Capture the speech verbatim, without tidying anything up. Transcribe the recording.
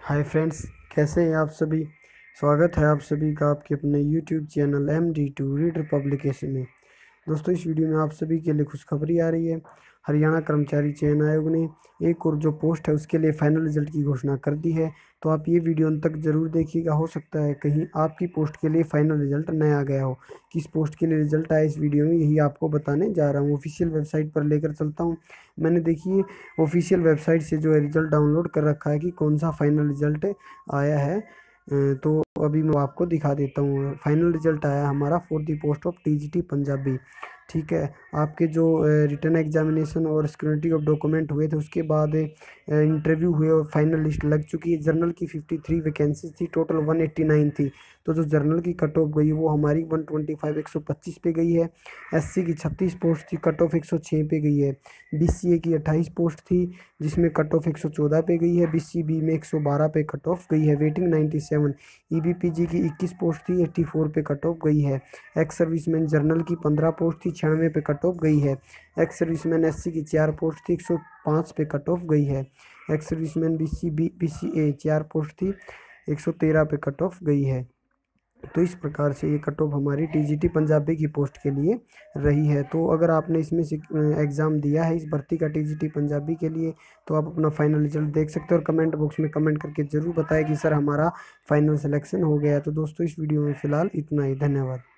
Hi friends, कैसे हैं आप सभी। स्वागत है आप सभी का आपके अपने YouTube channel M D to reader publication में। दोस्तों, इस वीडियो में आप सभी के लिए खुशखबरी आ रही है। हरियाणा कर्मचारी चयन आयोग ने एक और जो पोस्ट है उसके लिए फाइनल रिजल्ट की घोषणा कर दी है। तो आप ये वीडियो अंत तक ज़रूर देखिएगा। हो सकता है कहीं आपकी पोस्ट के लिए फाइनल रिजल्ट न आ गया हो। किस पोस्ट के लिए रिजल्ट आया इस वीडियो में यही आपको बताने जा रहा हूँ। ऑफिशियल वेबसाइट पर लेकर चलता हूँ। मैंने देखिए ऑफिशियल वेबसाइट से जो है रिजल्ट डाउनलोड कर रखा है कि कौन सा फाइनल रिजल्ट आया है। अ, तो अभी मैं आपको दिखा देता हूँ। फाइनल रिजल्ट आया हमारा for the post of TGT Punjabi. ठीक है, आपके जो रिटर्न एग्जामिनेशन और सिक्योरिटी ऑफ डॉक्यूमेंट हुए थे उसके बाद इंटरव्यू हुए और फाइनल लिस्ट लग चुकी है। जर्नल की फिफ्टी थ्री वैकेंसी थी, टोटल वन एट्टी नाइन थी। तो जो जर्नल की कट ऑफ गई वो हमारी वन ट्वेंटी फाइव एक सौ पच्चीस पे गई है। एससी की छत्तीस पोस्ट थी, कट ऑफ एक सौ छः पे गई है। बीसीए की अट्ठाईस पोस्ट थी जिसमें कट ऑफ एक सौ चौदह पे गई है। बीसीबी में एक सौ बारह पे कट ऑफ गई है, वेटिंग नाइन्टी सेवन। ईबीपीजी की इक्कीस पोस्ट थी, चौरासी पे कट ऑफ गई है। एक्स सर्विसमैन जर्नल की पंद्रह पोस्ट थी, छियानवे पे कट ऑफ गई है। एक्स सर्विसमैन एससी की चार पोस्ट थी, एक सौ पाँच पे कट ऑफ गई है। एक्स सर्विसमैन बीसीबी बीसीए चार पोस्ट थी, एक सौ तेरह पे कट ऑफ गई है। तो इस प्रकार से ये कट ऑफ हमारी टीजीटी पंजाबी की पोस्ट के लिए रही है। तो अगर आपने इसमें से एग्ज़ाम दिया है इस भर्ती का टीजीटी पंजाबी के लिए तो आप अपना फाइनल रिजल्ट देख सकते हो और कमेंट बॉक्स में कमेंट करके ज़रूर बताएं कि सर हमारा फाइनल सिलेक्शन हो गया है। तो दोस्तों, इस वीडियो में फ़िलहाल इतना ही। धन्यवाद।